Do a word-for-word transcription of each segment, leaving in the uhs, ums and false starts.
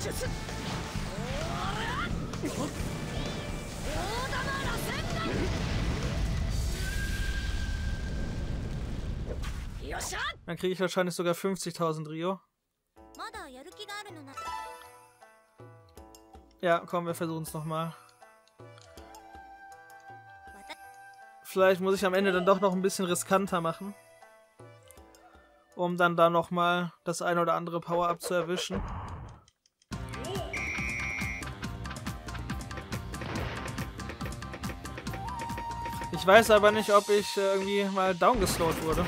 Dann kriege ich wahrscheinlich sogar fünfzigtausend Rio. Ja, komm, wir versuchen es nochmal. Vielleicht muss ich am Ende dann doch noch ein bisschen riskanter machen. Um dann da nochmal das eine oder andere Power-Up zu erwischen. Ich weiß aber nicht, ob ich irgendwie mal downgeslowt wurde.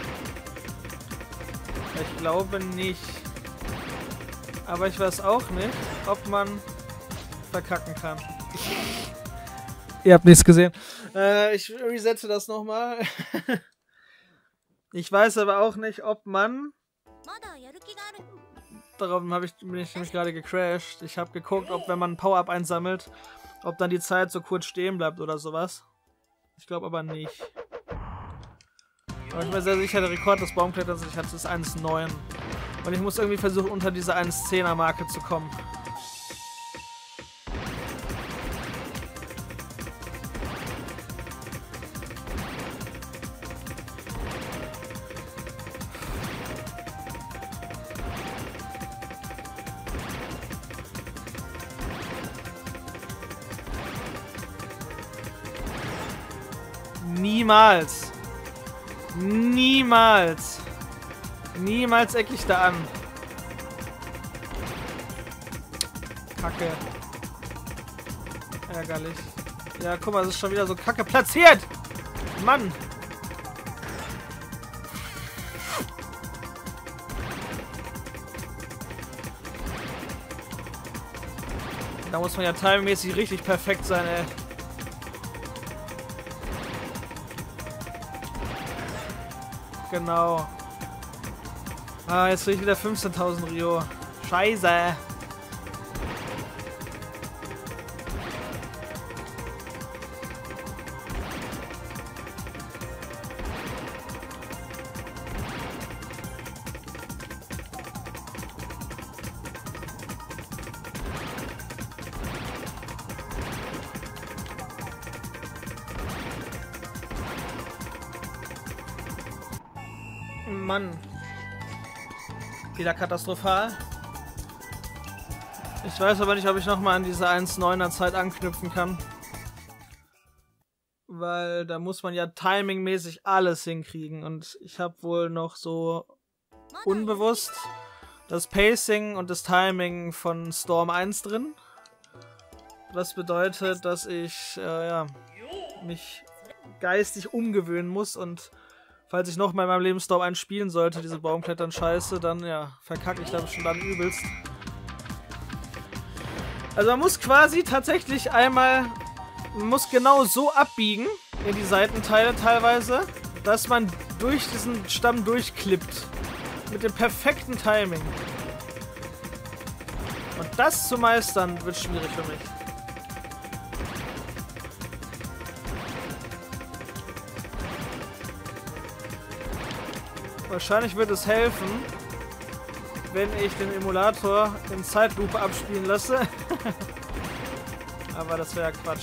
Ich glaube nicht. Aber ich weiß auch nicht, ob man verkacken kann. Ihr habt nichts gesehen. Äh, ich resette das nochmal. Ich weiß aber auch nicht, ob man... Darauf hab ich, bin ich nämlich gerade gecrashed. Ich habe geguckt, ob wenn man ein Power-Up einsammelt, ob dann die Zeit so kurz stehen bleibt oder sowas. Ich glaube aber nicht. Aber ich bin sehr sicher, der Rekord des Baumkletterns, ich hatte, ist eins Komma neun. Und ich muss irgendwie versuchen, unter diese eins Komma zehner Marke zu kommen. Niemals. Niemals. Niemals eck ich da an. Kacke. Ärgerlich. Ja, guck mal, es ist schon wieder so kacke platziert. Mann. Da muss man ja timingmäßig richtig perfekt sein, ey. Genau. Ah, jetzt krieg ich wieder fünfzehntausend Rio. Scheiße. Mann. Wieder katastrophal. Ich weiß aber nicht, ob ich nochmal an diese eins Komma neuner Zeit anknüpfen kann. Weil da muss man ja timingmäßig alles hinkriegen. Und ich habe wohl noch so unbewusst das Pacing und das Timing von Storm eins drin. Das bedeutet, dass ich äh, ja, mich geistig umgewöhnen muss und falls ich noch mal in meinem Leben Storm eins spielen sollte, diese Baumklettern-Scheiße, dann ja, verkacke ich da schon dann übelst. Also man muss quasi tatsächlich einmal, man muss genau so abbiegen in die Seitenteile teilweise, dass man durch diesen Stamm durchklippt. Mit dem perfekten Timing. Und das zu meistern, wird schwierig für mich. Wahrscheinlich wird es helfen, wenn ich den Emulator in Zeitlupe abspielen lasse. Aber das wäre ja Quatsch.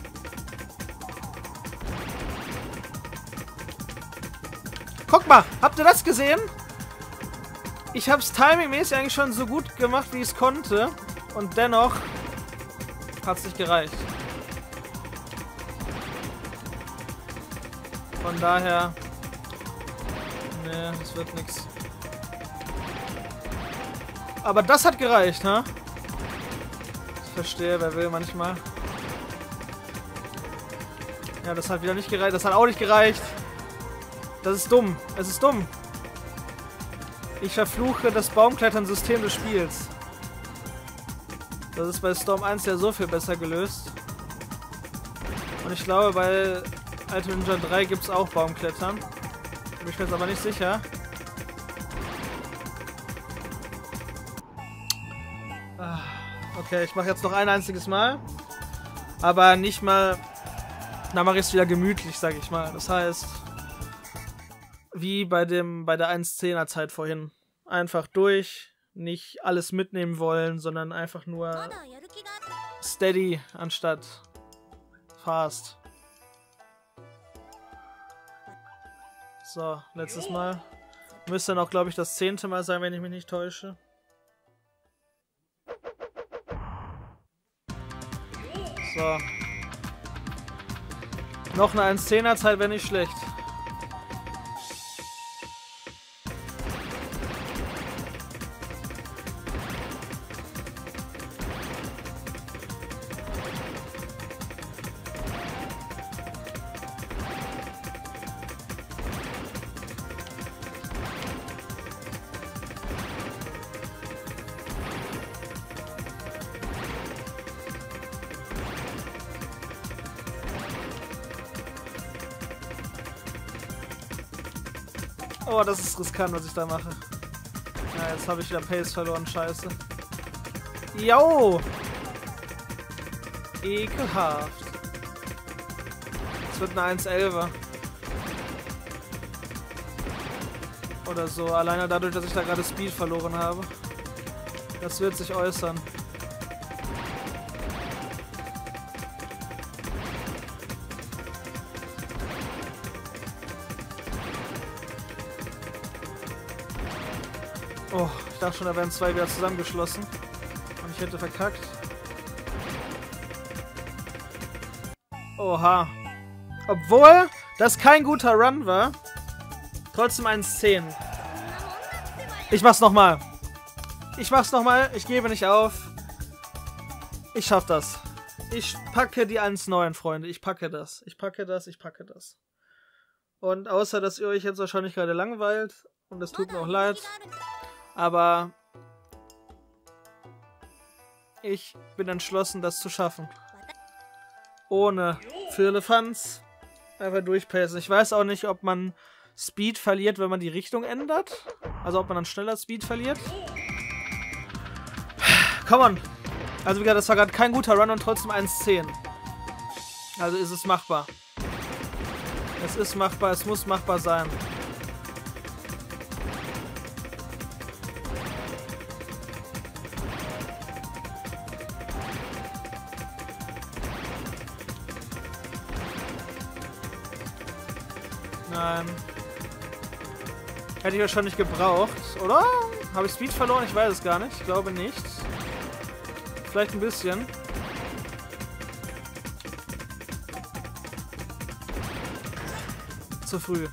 Guck mal, habt ihr das gesehen? Ich hab's timingmäßig eigentlich schon so gut gemacht, wie ich es konnte. Und dennoch hat's nicht gereicht. Von daher... Nee, das wird nix. Aber das hat gereicht, ne? Ich verstehe, wer will manchmal. Ja, das hat wieder nicht gereicht. Das hat auch nicht gereicht. Das ist dumm. Es ist dumm. Ich verfluche das Baumklettern-System des Spiels. Das ist bei Storm eins ja so viel besser gelöst. Und ich glaube, bei Ultimate Ninja drei gibt es auch Baumklettern. Bin ich mir jetzt aber nicht sicher. Okay, ich mache jetzt noch ein einziges Mal. Aber nicht mal... Da mache ich es wieder gemütlich, sag ich mal. Das heißt... Wie bei dem bei der eins Komma zehner Zeit vorhin. Einfach durch, nicht alles mitnehmen wollen, sondern einfach nur steady anstatt fast. So, letztes Mal. Müsste dann auch, glaube ich, das zehnte Mal sein, wenn ich mich nicht täusche. So. Noch eine eins zehner Zeit wäre nicht schlecht. Oh, das ist riskant, was ich da mache. Ja, jetzt habe ich wieder Pace verloren, scheiße. Jo! Ekelhaft. Es wird eine eins elfer. Oder so, alleine dadurch, dass ich da gerade Speed verloren habe. Das wird sich äußern. Oh, ich dachte schon, da wären zwei wieder zusammengeschlossen. Und ich hätte verkackt. Oha. Obwohl das kein guter Run war. Trotzdem eins zehn. Ich mach's nochmal. Ich mach's nochmal. Ich gebe nicht auf. Ich schaff das. Ich packe die eins neun, Freunde. Ich packe das. Ich packe das. Ich packe das. Und außer, dass ihr euch jetzt wahrscheinlich gerade langweilt. Und es tut mir auch leid. Aber ich bin entschlossen, das zu schaffen. Ohne Firlefanz. Einfach durchpacen. Ich weiß auch nicht, ob man Speed verliert, wenn man die Richtung ändert. Also ob man dann schneller Speed verliert. Come on. Also wie gesagt, das war gerade kein guter Run und trotzdem eins zehn. Also ist es machbar. Es ist machbar, es muss machbar sein. Nein. Hätte ich wahrscheinlich gebraucht, oder? Habe ich Speed verloren? Ich weiß es gar nicht. Ich glaube nicht. Vielleicht ein bisschen. Zu früh.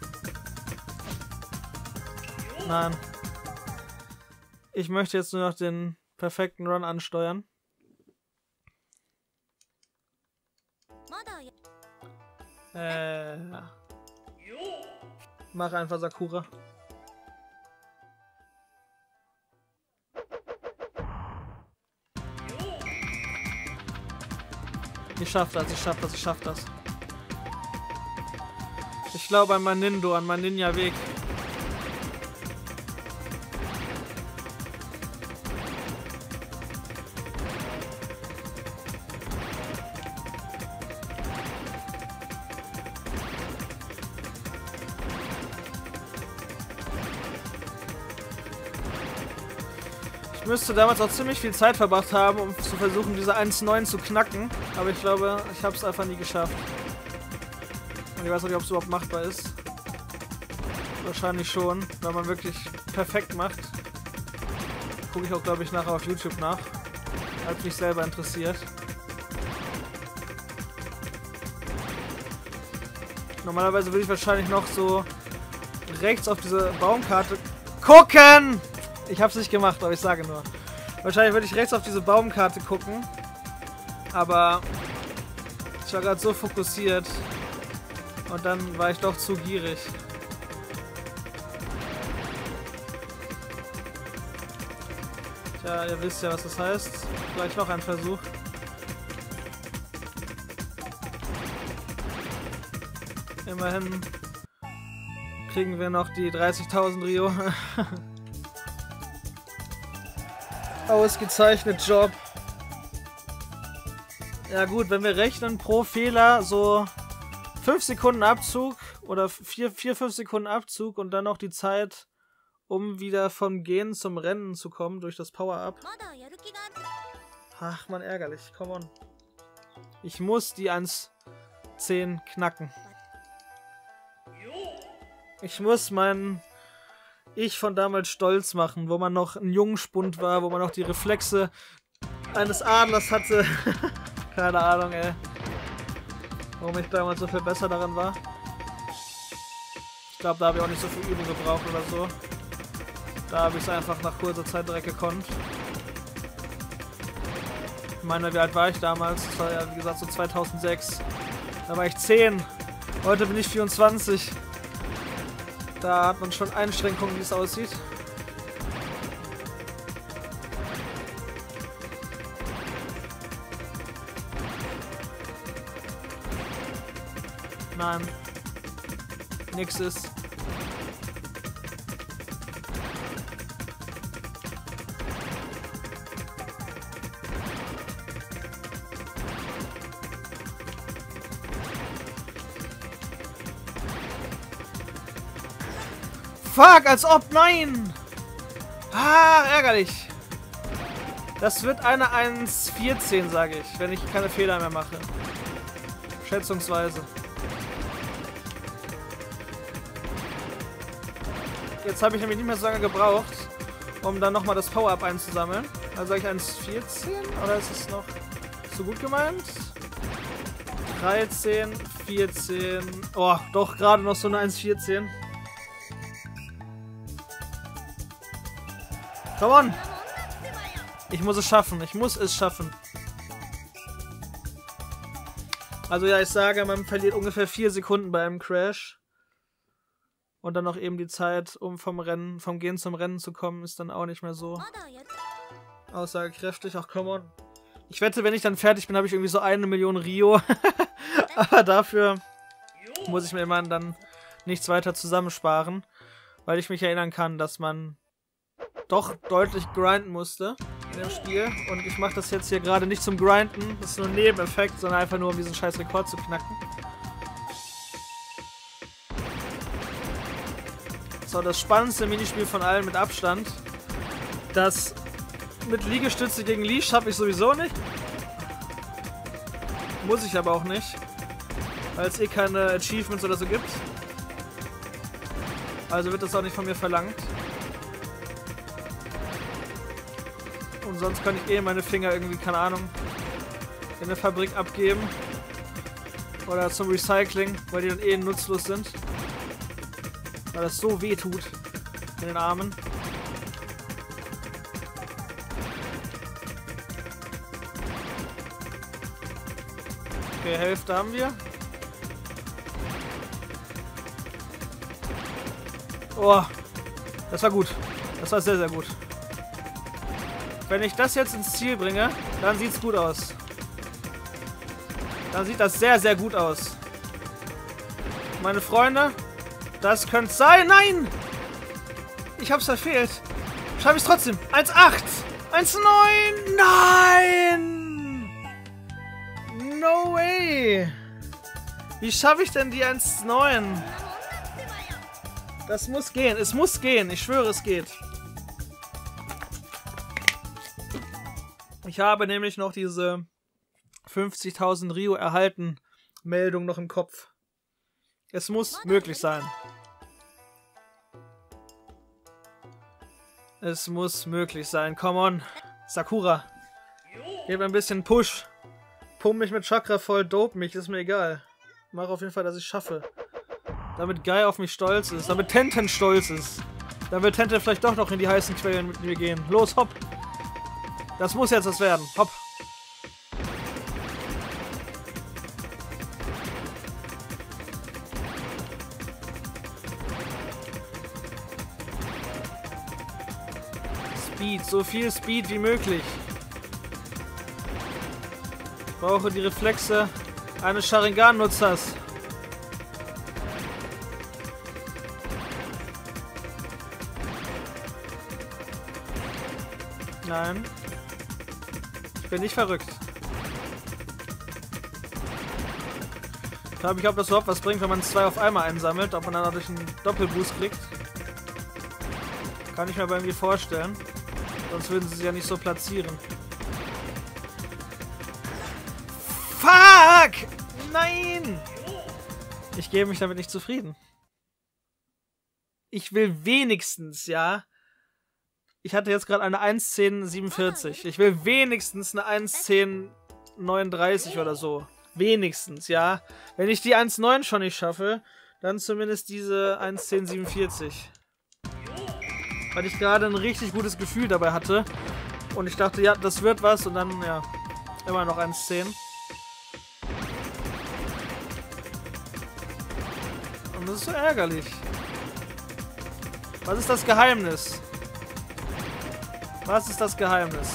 Nein. Ich möchte jetzt nur noch den perfekten Run ansteuern. Äh... Mach einfach Sakura. Ich schaff das, ich schaff das, ich schaff das. Ich glaube an mein Nindo, an meinen Ninja-Weg. Ich müsste damals auch ziemlich viel Zeit verbracht haben, um zu versuchen, diese eins neun zu knacken. Aber ich glaube, ich habe es einfach nie geschafft. Und ich weiß auch nicht, ob es überhaupt machbar ist. Wahrscheinlich schon, wenn man wirklich perfekt macht. Gucke ich auch, glaube ich, nachher auf YouTube nach. Hat mich selber interessiert. Normalerweise würde ich wahrscheinlich noch so rechts auf diese Baumkarte gucken! Ich hab's nicht gemacht, aber ich sage nur. Wahrscheinlich würde ich rechts auf diese Baumkarte gucken. Aber ich war gerade so fokussiert. Und dann war ich doch zu gierig. Tja, ihr wisst ja, was das heißt. Gleich noch ein Versuch. Immerhin kriegen wir noch die dreißigtausend Rio. Ausgezeichnet Job. Ja gut, wenn wir rechnen pro Fehler so fünf Sekunden Abzug oder vier, fünf Sekunden Abzug und dann noch die Zeit, um wieder vom Gehen zum Rennen zu kommen durch das Power-Up. Ach man, ärgerlich. Come on. Ich muss die eins zehn knacken. Ich muss mein Ich von damals stolz machen, wo man noch ein Jungspund war, wo man noch die Reflexe eines Adlers hatte. Keine Ahnung, ey. Warum ich damals so viel besser darin war. Ich glaube, da habe ich auch nicht so viel Übung gebraucht oder so. Da habe ich es einfach nach kurzer Zeit direkt gekonnt. Ich meine, wie alt war ich damals? Das war ja, wie gesagt, so zweitausendsechs. Da war ich zehn. Heute bin ich vierundzwanzig. Da hat man schon Einschränkungen, wie es aussieht. Nein. Nix ist. Fuck, als ob, nein! Ah, ärgerlich. Das wird eine eins vierzehn, sage ich, wenn ich keine Fehler mehr mache. Schätzungsweise. Jetzt habe ich nämlich nicht mehr so lange gebraucht, um dann nochmal das Power-Up einzusammeln. Also sage ich eins vierzehn, oder ist es noch so gut gemeint? dreizehn, vierzehn... Oh, doch, gerade noch so eine eins vierzehn. Come on! Ich muss es schaffen. Ich muss es schaffen. Also ja, ich sage, man verliert ungefähr vier Sekunden bei einem Crash. Und dann noch eben die Zeit, um vom Rennen, vom Gehen zum Rennen zu kommen, ist dann auch nicht mehr so aussagekräftig. Ach, come on. Ich wette, wenn ich dann fertig bin, habe ich irgendwie so eine Million Rio. Aber dafür muss ich mir immer dann nichts weiter zusammensparen. Weil ich mich erinnern kann, dass man doch deutlich grinden musste in dem Spiel. Und ich mache das jetzt hier gerade nicht zum Grinden. Das ist nur ein Nebeneffekt, sondern einfach nur, um diesen scheiß Rekord zu knacken. So, das spannendste Minispiel von allen mit Abstand. Das mit Liegestütze gegen Leash schaffe ich sowieso nicht. Muss ich aber auch nicht. Weil es eh keine Achievements oder so gibt. Also wird das auch nicht von mir verlangt. Und sonst kann ich eh meine Finger irgendwie, keine Ahnung, in eine Fabrik abgeben. Oder zum Recycling, weil die dann eh nutzlos sind. Weil das so weh tut in den Armen. Okay, Hälfte haben wir. Oh, das war gut. Das war sehr, sehr gut. Wenn ich das jetzt ins Ziel bringe, dann sieht's gut aus. Dann sieht das sehr, sehr gut aus. Meine Freunde, das könnte es sein. Nein! Ich hab's verfehlt. Schaffe ich es trotzdem. eins acht. eins neun. Nein! No way! Wie schaffe ich denn die eins neun? Das muss gehen. Es muss gehen. Ich schwöre, es geht. Ich habe nämlich noch diese fünfzigtausend Rio erhalten Meldung noch im Kopf. Es muss möglich sein. Es muss möglich sein. Come on. Sakura. Gib ein bisschen Push. Pump mich mit Chakra voll, dope mich. Ist mir egal. Mach auf jeden Fall, dass ich schaffe. Damit Guy auf mich stolz ist. Damit Tenten stolz ist. Dann wird Tenten vielleicht doch noch in die heißen Quellen mit mir gehen. Los, hopp. Das muss jetzt was werden. Hopp. Speed. So viel Speed wie möglich. Ich brauche die Reflexe eines Sharingan-Nutzers. Nein. Ich bin nicht verrückt. Ich frage mich, ob das überhaupt was bringt, wenn man zwei auf einmal einsammelt. Ob man dann dadurch einen Doppelboost kriegt. Kann ich mir aber irgendwie vorstellen. Sonst würden sie sie ja nicht so platzieren. Fuck! Nein! Ich gebe mich damit nicht zufrieden. Ich will wenigstens, ja... Ich hatte jetzt gerade eine eins zehn siebenundvierzig. Ich will wenigstens eine eins zehn neununddreißig oder so. Wenigstens, ja. Wenn ich die eins neun schon nicht schaffe, dann zumindest diese eins zehn siebenundvierzig. Weil ich gerade ein richtig gutes Gefühl dabei hatte. Und ich dachte, ja, das wird was. Und dann, ja, immer noch eins zehn. Und das ist so ärgerlich. Was ist das Geheimnis? Was ist das Geheimnis?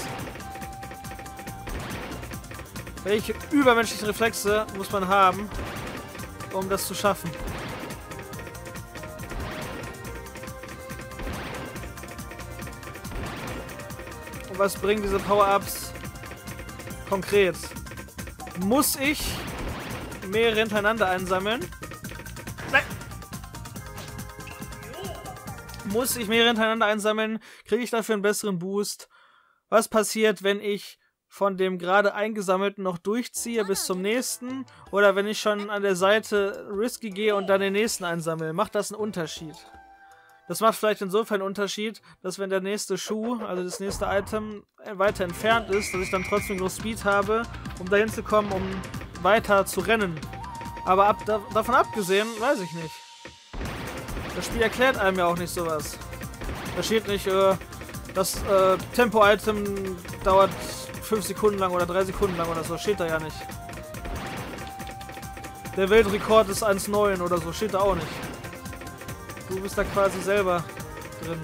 Welche übermenschlichen Reflexe muss man haben, um das zu schaffen? Und was bringen diese Power-Ups konkret? Muss ich mehrere hintereinander einsammeln? Nein! Muss ich mehrere hintereinander einsammeln? Kriege ich dafür einen besseren Boost? Was passiert, wenn ich von dem gerade eingesammelten noch durchziehe bis zum nächsten? Oder wenn ich schon an der Seite risky gehe und dann den nächsten einsammle? Macht das einen Unterschied? Das macht vielleicht insofern einen Unterschied, dass wenn der nächste Schuh, also das nächste Item, weiter entfernt ist, dass ich dann trotzdem genug Speed habe, um dahin zu kommen, um weiter zu rennen. Aber ab, da, davon abgesehen, weiß ich nicht. Das Spiel erklärt einem ja auch nicht sowas. Da steht nicht, äh, das äh, Tempo-Item dauert fünf Sekunden lang oder drei Sekunden lang oder so. Steht da ja nicht. Der Weltrekord ist eins neun oder so. Steht da auch nicht. Du bist da quasi selber drin.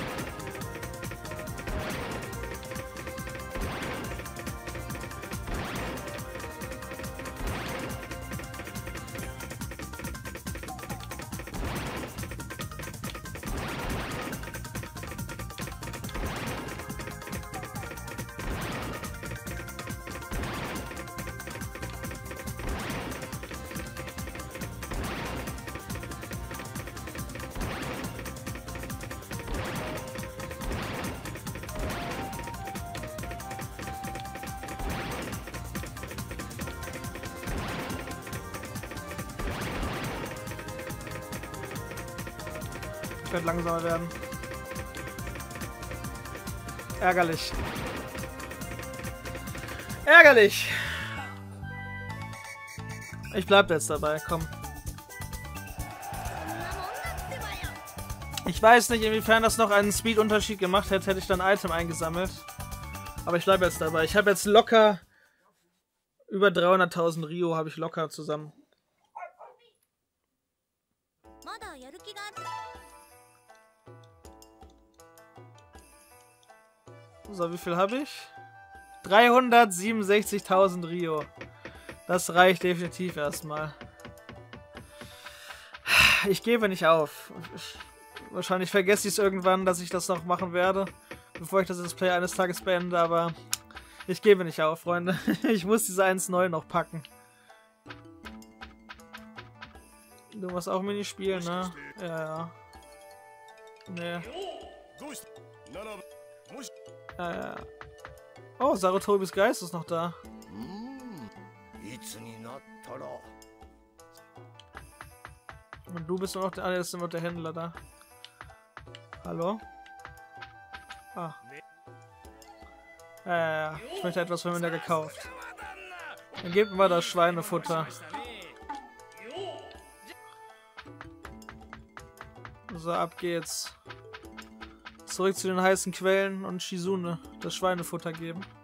Ich werde langsamer werden. Ärgerlich. Ärgerlich! Ich bleib jetzt dabei, komm. Ich weiß nicht, inwiefern das noch einen Speed-Unterschied gemacht hätte, hätte ich dann ein Item eingesammelt. Aber ich bleibe jetzt dabei. Ich habe jetzt locker über dreihunderttausend Rio habe ich locker zusammen. So, wie viel habe ich? dreihundertsiebenundsechzigtausend Rio. Das reicht definitiv erstmal. Ich gebe nicht auf. Ich, wahrscheinlich vergesse ich es irgendwann, dass ich das noch machen werde, bevor ich das Display eines Tages beende, aber ich gebe nicht auf, Freunde. Ich muss diese eins neun noch packen. Du musst auch Mini spielen, ne? Ja, ja. Nee. Ja, ja. Oh, Sarutobis Geist ist noch da. Und du bist noch der, ah, jetzt ist noch der Händler da. Hallo? Ah. Ja, ja, ja. Ich möchte etwas von mir da gekauft. Dann gebt mir das Schweinefutter. So, ab geht's. Zurück zu den heißen Quellen und Shizune das Schweinefutter geben.